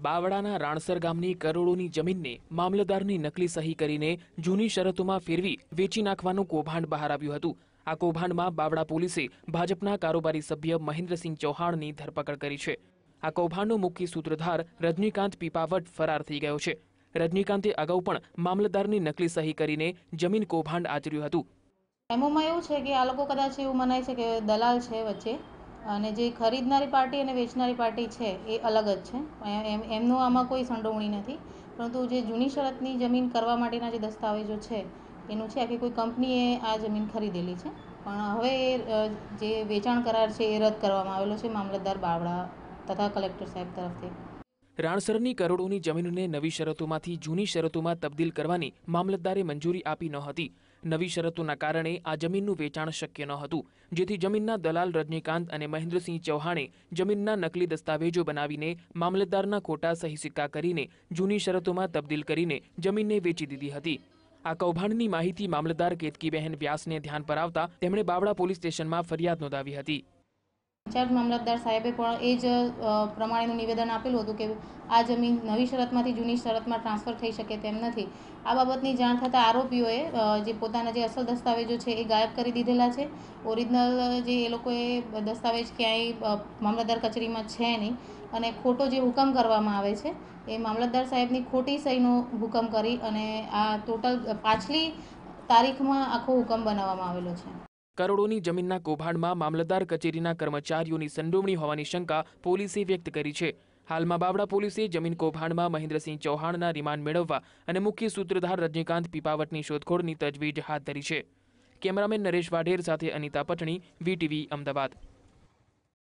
બાવળાના રાણસર ગામની કરોડોની જમીનને મામલતદારની નકલી સહી કરીને જૂની શરતોમાં ફેરવી વેચી નાખવાનું કૌભાંડ બહાર આવ્યું હતું। આ કૌભાંડમાં બાવળા પોલીસે ભાજપના કારોબારી સભ્ય મહેન્દ્રસિંહ ચૌહાણની ધરપકડ કરી છે। આ કૌભાંડનો મુખ્ય સૂત્રધાર રજનીકાંત પીપાવટ ફરાર થઈ ગયો છે। રજનીકાંતે અગાઉ પણ મામલતદારની નકલી સહી કરીને જમીન કૌભાંડ આચર્યું હતું। એમોમાં એવું છે કે આ લોકો કદાચ એવું મનાય છે કે દલાલ છે વચ્ચે, અને જે ખરીદનારી પાર્ટી અને વેચનારી પાર્ટી છે એ અલગ જ છે। એમનું આમાં કોઈ સંડોવણી નથી, પરંતુ જે જૂની શરતની જમીન કરવા માટેના જે દસ્તાવેજો છે એનું છે કે કોઈ કંપનીએ આ જમીન ખરીદેલી છે, પણ હવે જે વેચાણ કરાર છે એ રદ કરવામાં આવેલો છે મામલતદાર બાવળા તથા કલેક્ટર સાહેબ તરફથી। રાણસરની કરોડોની જમીનને નવી શરતોમાંથી જૂની શરતોમાં તબદીલ કરવાની મામલતદારે મંજૂરી આપી ન હતી। નવી શરતોના કારણે આ જમીનનું વેચાણ શક્ય ન હતું, જેથી જમીનના દલાલ રજનીકાંત અને મહેન્દ્રસિંહ ચૌહાણે જમીનના નકલી દસ્તાવેજો બનાવીને મામલતદારના ખોટા સહી સિક્કા કરીને જૂની શરતોમાં તબદીલ કરીને જમીનને વેચી દીધી હતી। આ કૌભાંડની માહિતી મામલતદાર કેતકીબહેન વ્યાસને ધ્યાન પર આવતા તેમણે બાવળા પોલીસ સ્ટેશનમાં ફરિયાદ નોંધાવી હતી। ઇન્ચાર્જ મામલતદાર સાહેબે પણ એ જ પ્રમાણેનું નિવેદન આપેલું હતું કે આ જમીન નવી શરતમાંથી જૂની શરતમાં ટ્રાન્સફર થઈ શકે તેમ નથી। આ બાબતની જાણ થતાં આરોપીઓએ જે પોતાના જે અસલ દસ્તાવેજો છે એ ગાયબ કરી દીધેલા છે। ઓરિજિનલ જે એ લોકોએ દસ્તાવેજ ક્યાંય મામલતદાર કચેરીમાં છે નહીં, અને ખોટો જે હુકમ કરવામાં આવે છે એ મામલતદાર સાહેબની ખોટી સહીનો હુકમ કરી અને આ ટોટલ પાછલી તારીખમાં આખો હુકમ બનાવવામાં આવેલો છે। કરોડોની જમીનના કૌભાંડમાં મામલતદાર કચેરીના કર્મચારીઓની સંડોવણી હોવાની શંકા પોલીસે વ્યક્ત કરી છે। હાલમાં બાવળા પોલીસે જમીન કૌભાંડમાં મહેન્દ્રસિંહ ચૌહાણના રિમાન્ડ મેળવવા અને મુખ્ય સૂત્રધાર રજનીકાંત પીપાવટની શોધખોળની તજવીજ હાથ ધરી છે। કેમેરામેન નરેશ વાઢેર સાથે અનિતા પટણી, વીટીવી અમદાવાદ।